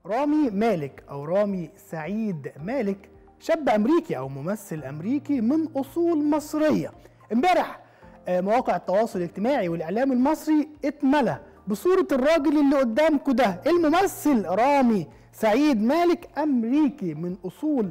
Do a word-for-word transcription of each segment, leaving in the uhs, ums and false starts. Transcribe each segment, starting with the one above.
رامي مالك أو رامي سعيد مالك شاب أمريكي أو ممثل أمريكي من أصول مصرية. امبارح مواقع التواصل الاجتماعي والإعلام المصري اتملى بصورة الراجل اللي قدامكم ده، الممثل رامي سعيد مالك، أمريكي من أصول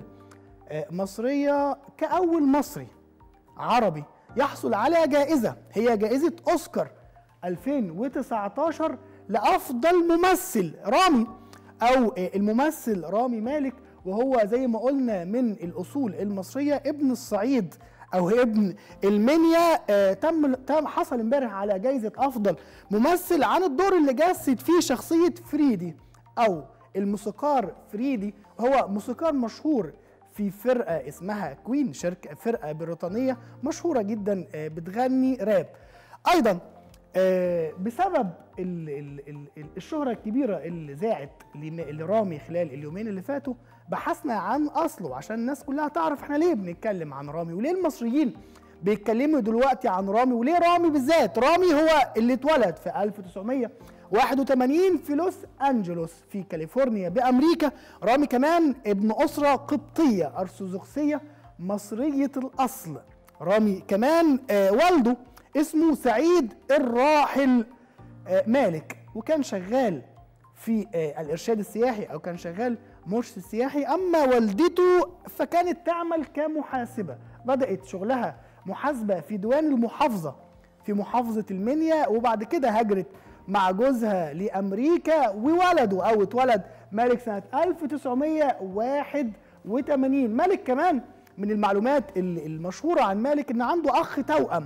مصرية، كأول مصري عربي يحصل على جائزة هي جائزة أوسكار ألفين وتسعتاشر لأفضل ممثل. رامي أو الممثل رامي مالك، وهو زي ما قلنا من الأصول المصرية، ابن الصعيد أو ابن المنيا. آه تم تم حصل امبارح على جائزة أفضل ممثل عن الدور اللي جسد فيه شخصية فريدي أو الموسيقار فريدي، وهو موسيقار مشهور في فرقة اسمها كوين، شركة فرقة بريطانية مشهورة جدا آه بتغني راب. أيضا آه بسبب ال ال ال الشهرة الكبيرة اللي زاعت لرامي خلال اليومين اللي فاتوا، بحثنا عن أصله عشان الناس كلها تعرف احنا ليه بنتكلم عن رامي، وليه المصريين بيتكلموا دلوقتي عن رامي، وليه رامي بالذات. رامي هو اللي اتولد في ألف وتسعمية واحد وتمانين في لوس أنجلوس في كاليفورنيا بأمريكا. رامي كمان ابن أسرة قبطية أرثوذكسية مصرية الأصل. رامي كمان آه والده اسمه سعيد الراحل آه مالك، وكان شغال في آه الإرشاد السياحي أو كان شغال مرشد سياحي. أما والدته فكانت تعمل كمحاسبة، بدأت شغلها محاسبة في ديوان المحافظة في محافظة المنيا، وبعد كده هاجرت مع جوزها لأمريكا، وولدوا أو اتولد مالك سنة ألف وتسعمية واحد وتمانين. مالك كمان من المعلومات المشهورة عن مالك إن عنده أخ توأم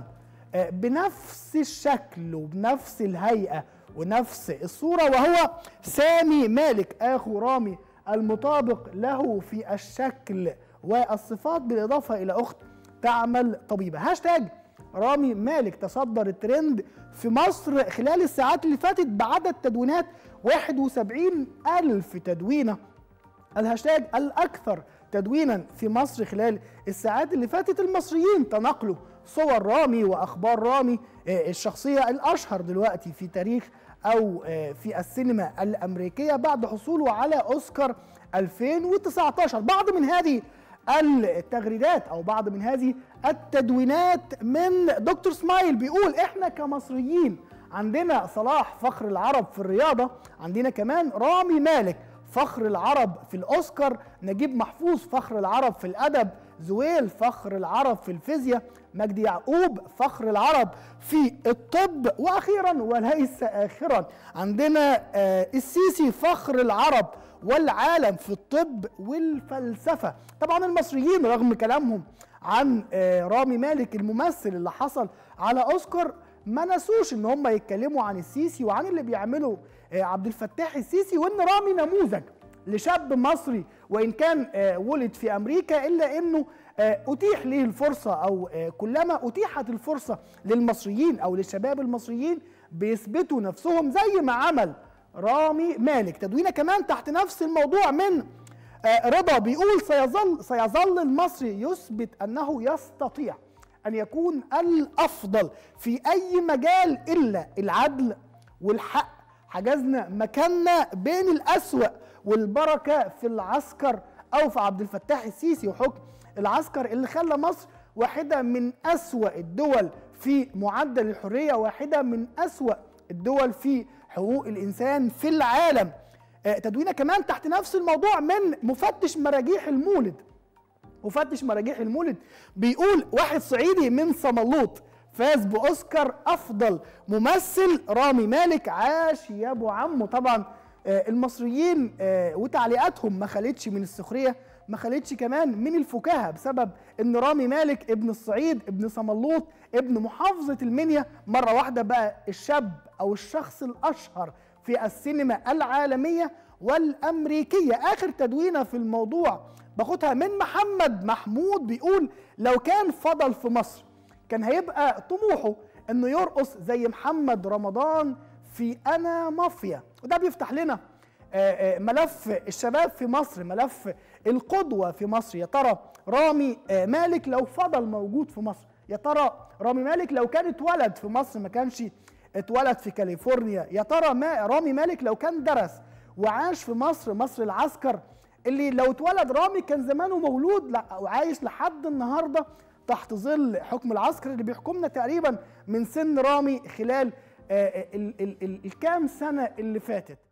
بنفس الشكل وبنفس الهيئة ونفس الصورة، وهو سامي مالك أخو رامي المطابق له في الشكل والصفات، بالإضافة إلى أخت تعمل طبيبة. هاشتاج رامي مالك تصدر الترند في مصر خلال الساعات اللي فاتت بعدد تدوينات واحد وسبعين ألف تدوينة، الهاشتاج الأكثر تدوينا في مصر خلال الساعات اللي فاتت. المصريين تناقلوا صور رامي وأخبار رامي الشخصية الأشهر دلوقتي في تاريخ أو في السينما الأمريكية بعد حصوله على أوسكار ألفين وتسعتاشر. بعض من هذه التغريدات أو بعض من هذه التدوينات من دكتور سمايل بيقول: إحنا كمصريين عندنا صلاح فخر العرب في الرياضة، عندنا كمان رامي مالك فخر العرب في الأوسكار، نجيب محفوظ فخر العرب في الأدب، زويل فخر العرب في الفيزياء، مجدي يعقوب فخر العرب في الطب، وأخيرا وليس آخرا عندنا آه السيسي فخر العرب والعالم في الطب والفلسفة. طبعا المصريين رغم كلامهم عن آه رامي مالك الممثل اللي حصل على أوسكار، ما نسوش ان هم يتكلموا عن السيسي وعن اللي بيعمله آه عبد الفتاح السيسي، وان رامي نموذج لشاب مصري وان كان آه ولد في امريكا، الا انه آه اتيح له الفرصه او آه كلما اتيحت الفرصه للمصريين او للشباب المصريين بيثبتوا نفسهم زي ما عمل رامي مالك. تدوينه كمان تحت نفس الموضوع من آه رضا بيقول: سيظل سيظل المصري يثبت انه يستطيع أن يكون الأفضل في أي مجال إلا العدل والحق. حجزنا مكاننا بين الأسوأ والبركة في العسكر أو في عبد الفتاح السيسي وحكم العسكر اللي خلى مصر واحدة من أسوأ الدول في معدل الحرية، واحدة من أسوأ الدول في حقوق الإنسان في العالم. تدوينة كمان تحت نفس الموضوع من مفتش مراجيح المولد. مفتش مراجيح المولد بيقول: واحد صعيدي من صملوط فاز بأوسكار أفضل ممثل، رامي مالك عاش يا أبو عمو. طبعا المصريين وتعليقاتهم ما خلتش من السخرية، ما خلتش كمان من الفكاهة، بسبب ان رامي مالك ابن الصعيد، ابن صملوط، ابن محافظة المنيا، مرة واحدة بقى الشاب او الشخص الاشهر في السينما العالمية والامريكية. اخر تدوينة في الموضوع باخدها من محمد محمود بيقول: لو كان فضل في مصر كان هيبقى طموحه انه يرقص زي محمد رمضان في انا مافيا. وده بيفتح لنا ملف الشباب في مصر، ملف القدوة في مصر. يا ترى رامي مالك لو فضل موجود في مصر، يا ترى رامي مالك لو كان اتولد في مصر ما كانش اتولد في كاليفورنيا، يا ترى ما رامي مالك لو كان درس وعاش في مصر، مصر العسكر، اللي لو اتولد رامي كان زمانه مولود وعايش لحد النهارده تحت ظل حكم العسكر اللي بيحكمنا تقريبا من سن رامي خلال الكام سنه اللي فاتت.